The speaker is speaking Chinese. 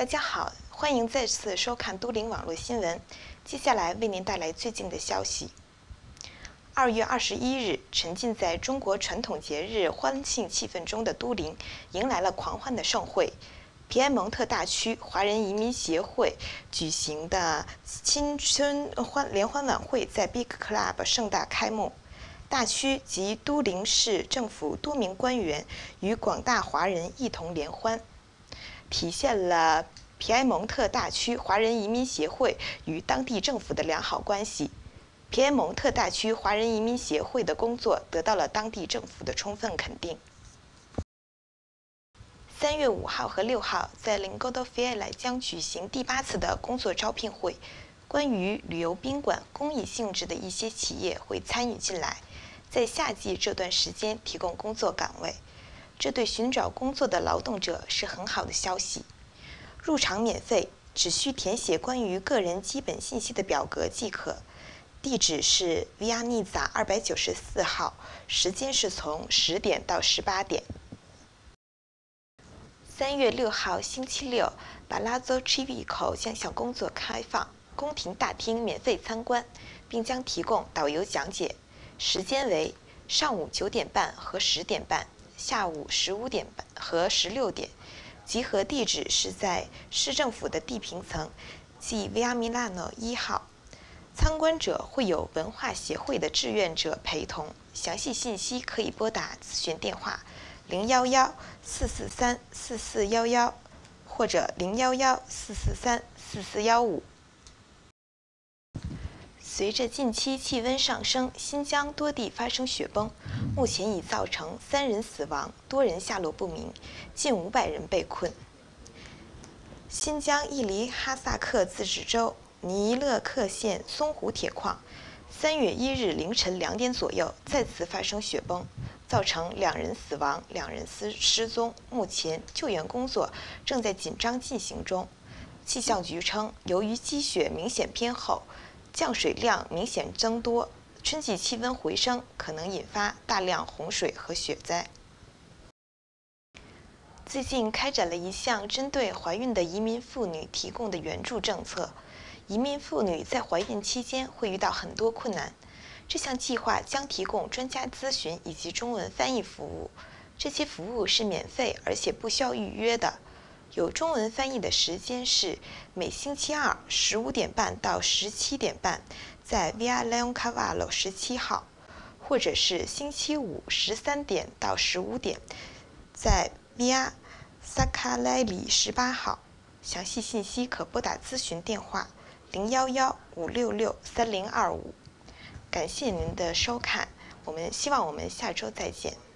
大家好，欢迎再次收看都灵网络新闻。接下来为您带来最近的消息。2月21日，沉浸在中国传统节日欢庆气氛中的都灵，迎来了狂欢的盛会。皮埃蒙特大区华人移民协会举行的青春联欢晚会在 Big Club 盛大开幕。大区及都灵市政府多名官员与广大华人一同联欢，体现了皮埃蒙特大区华人移民协会与当地政府的良好关系。皮埃蒙特大区华人移民协会的工作得到了当地政府的充分肯定。3月5号和6号，在Lingodo-Fiele将举行第8次的工作招聘会，关于旅游宾馆公益性质的一些企业会参与进来，在夏季这段时间提供工作岗位，这对寻找工作的劳动者是很好的消息。入场免费，只需填写关于个人基本信息的表格即可。地址是 Via Nizza 294号，时间是从10点到18点。3月6号星期六，巴拉佐 Civico 将向工作开放，宫廷大厅免费参观，并将提供导游讲解。时间为上午9点半和10点半，下午15点半和16点。集合地址是在市政府的地平层，即 Via Milano 1号。参观者会有文化协会的志愿者陪同，详细信息可以拨打咨询电话011-443-4411或者011-443-4415。随着近期气温上升，新疆多地发生雪崩，目前已造成3人死亡，多人下落不明，近500人被困。新疆伊犁哈萨克自治州尼勒克县松湖铁矿3月1日凌晨2点左右再次发生雪崩，造成2人死亡，2人失踪。目前救援工作正在紧张进行中。气象局称，由于积雪明显偏厚，降水量明显增多，春季气温回升可能引发大量洪水和雪灾。最近开展了一项针对怀孕的移民妇女提供的援助政策。移民妇女在怀孕期间会遇到很多困难，这项计划将提供专家咨询以及中文翻译服务。这些服务是免费而且不需要预约的。有中文翻译的时间是每星期二15点半到17点半，在 Via Leoncavallo 17号，或者是星期五13点到15点，在 Via Saccarelli 18号。详细信息可拨打咨询电话011-566-3025。感谢您的收看，希望我们下周再见。